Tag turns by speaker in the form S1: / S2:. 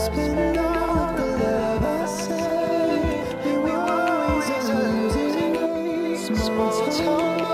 S1: spend all of the love I saved, and we always are losing. Small talk.